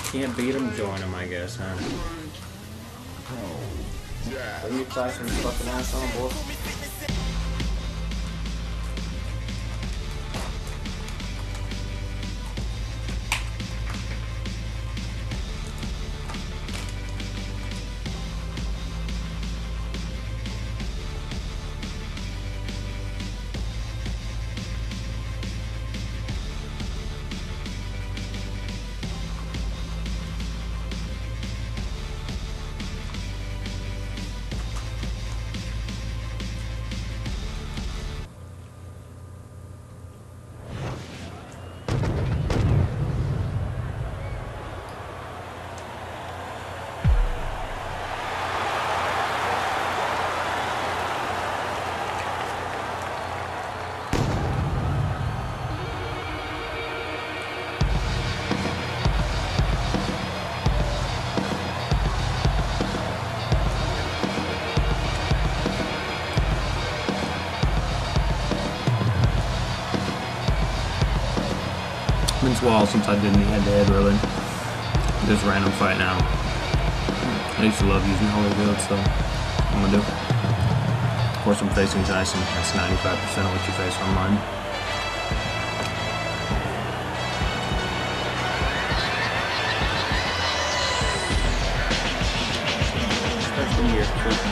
Can't beat him, join him, I guess, huh? Bring your Tyson's fucking ass on, boy. It's been a while since I did any head-to-head, really. Just random fight now. I used to love using Holyfield, so I'm gonna do. Of course, I'm facing Tyson. That's 95% of what you face online. Especially here.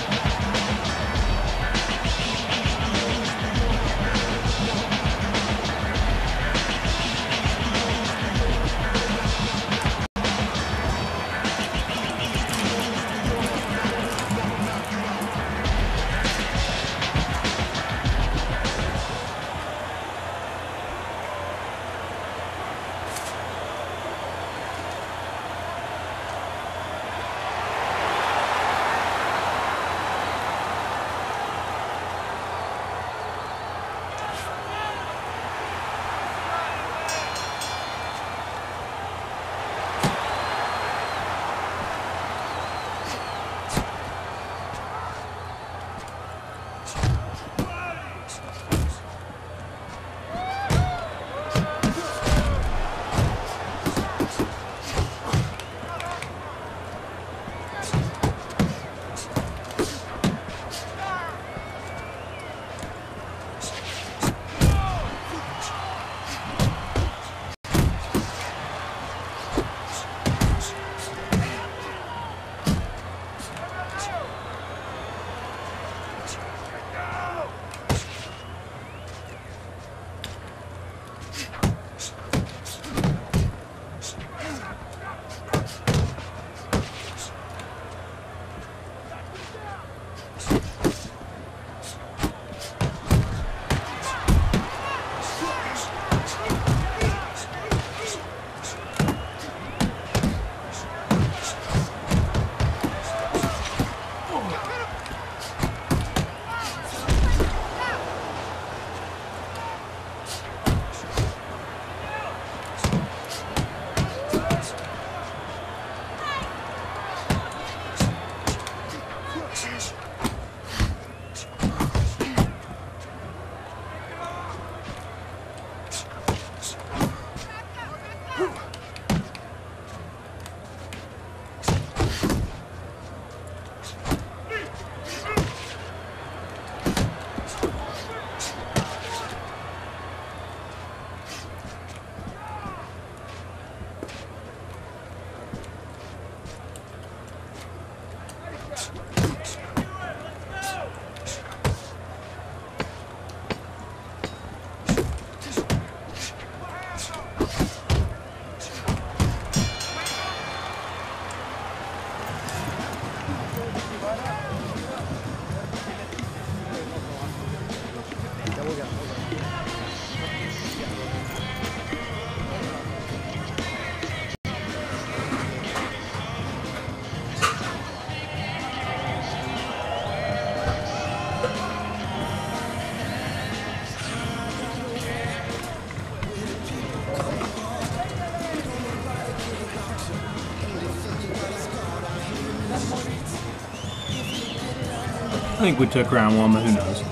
I think we took round one, but who knows?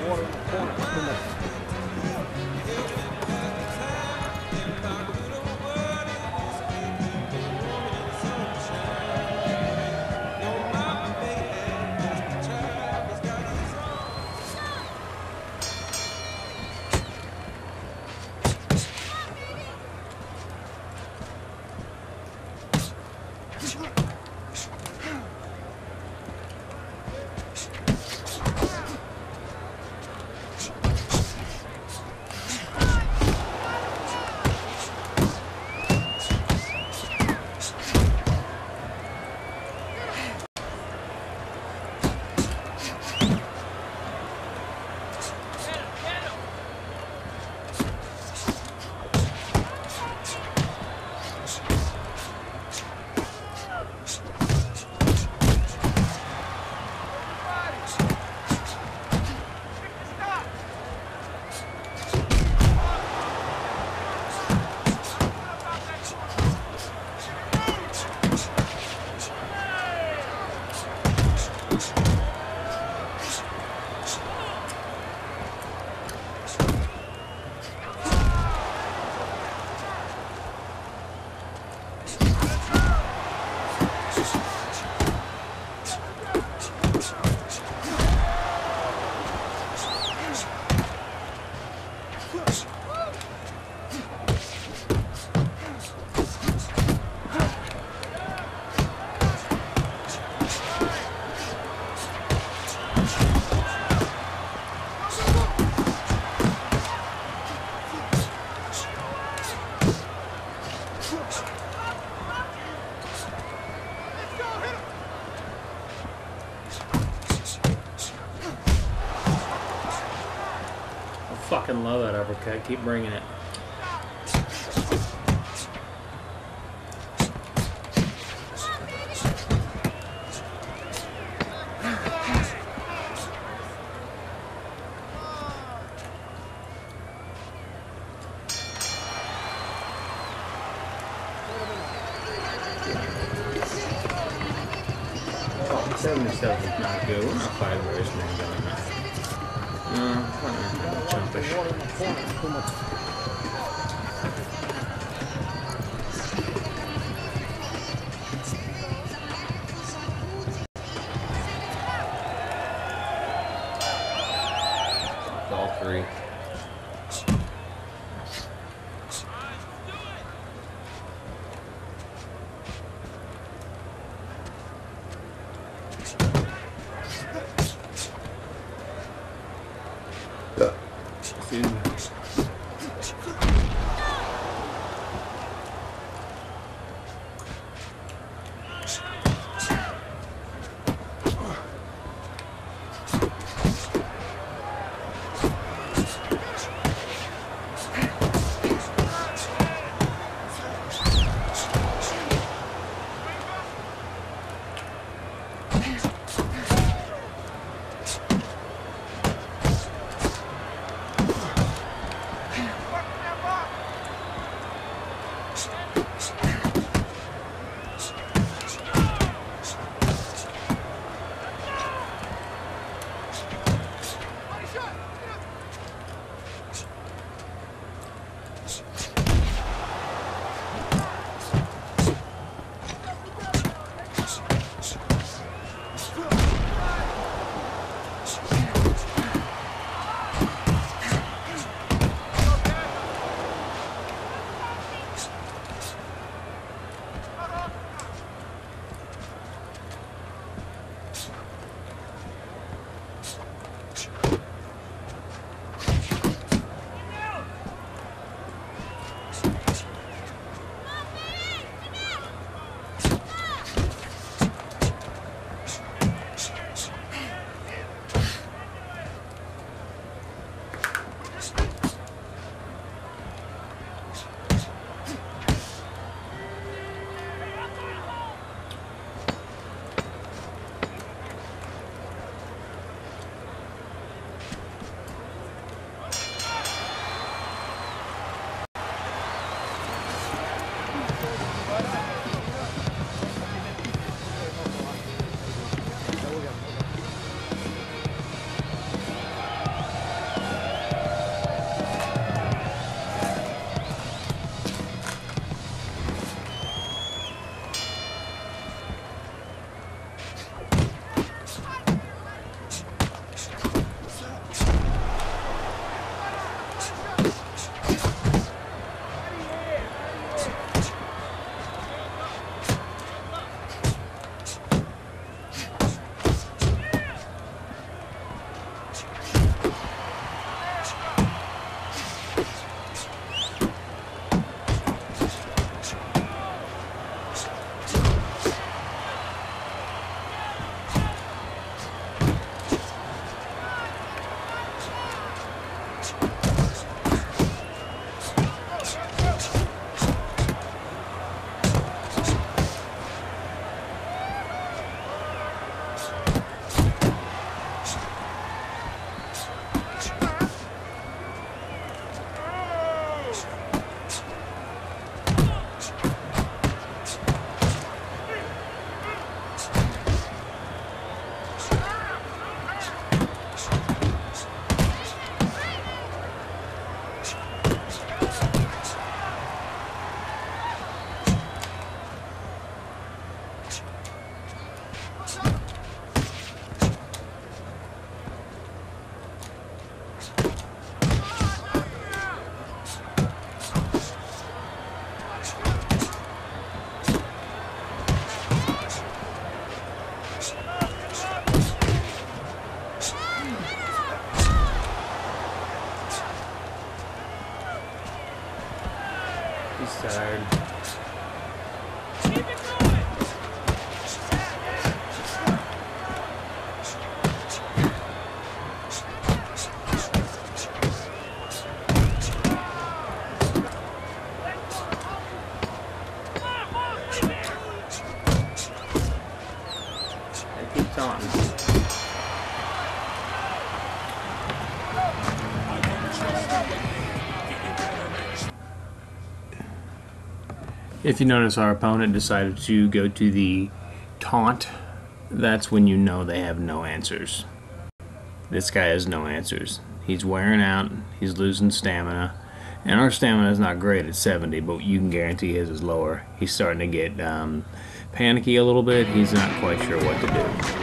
Fucking love that uppercut. Keep bringing it. Oh, 77 is not good. We're not fighting very small doing that. No, chumpish. All three. Excuse me. He's tired. They keep taunting. If you notice, our opponent decided to go to the taunt. That's when you know they have no answers. This guy has no answers. He's wearing out, he's losing stamina, and our stamina is not great at 70, but you can guarantee his is lower. He's starting to get panicky a little bit. He's not quite sure what to do.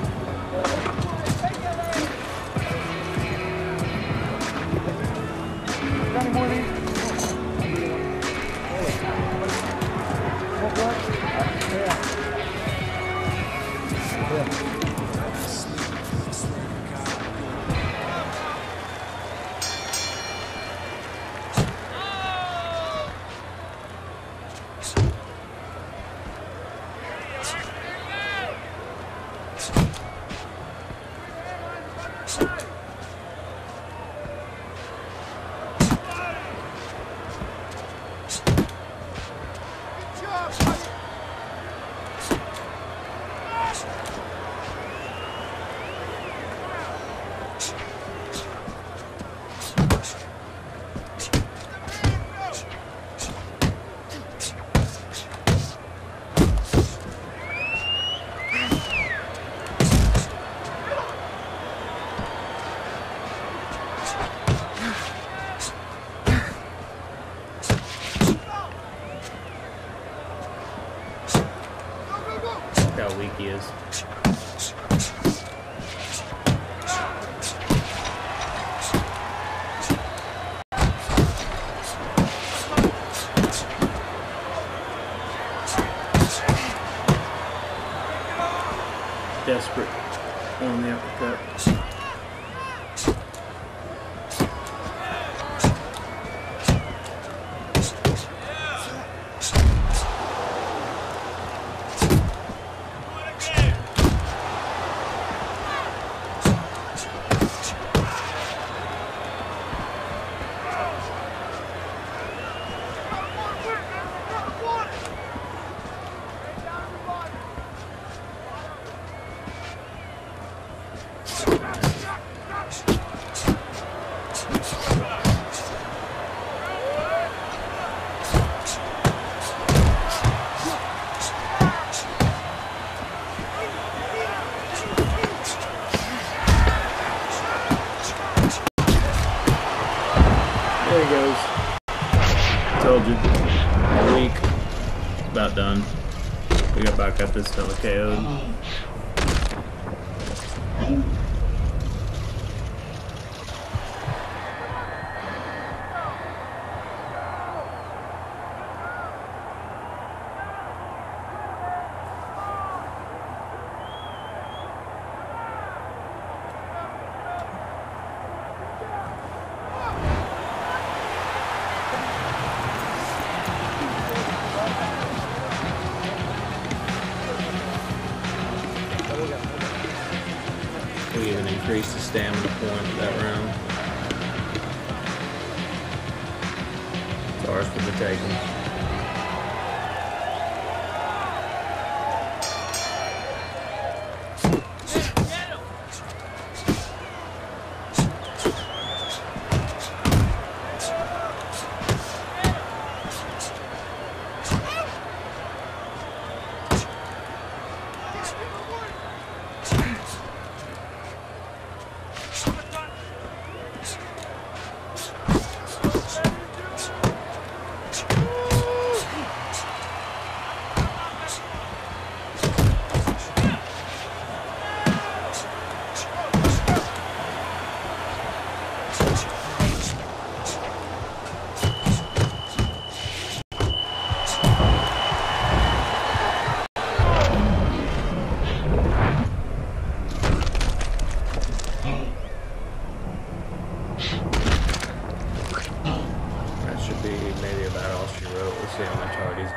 How weak he is. Desperate on the uppercut. There he goes. Told you. Weak. About done. We got back up this fella KO'd. We even increased the stamina point that round. It's ours for the taking.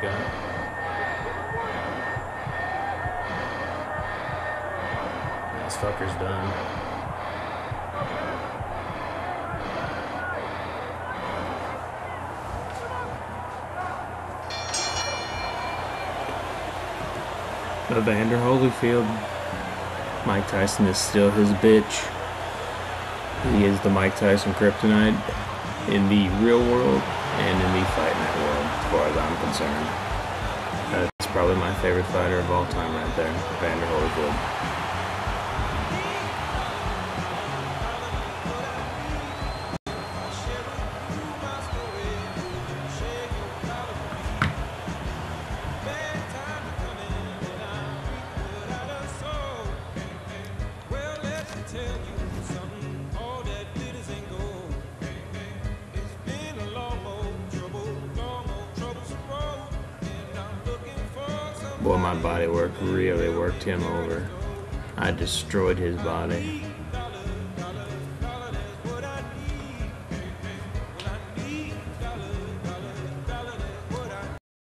got. This fucker's done. Evander Holyfield. Mike Tyson is still his bitch. He is the Mike Tyson kryptonite in the real world and in the fight night world, as far as I'm concerned. That's probably my favorite fighter of all time right there, Evander Holyfield. Boy, my body work really worked him over. I destroyed his body.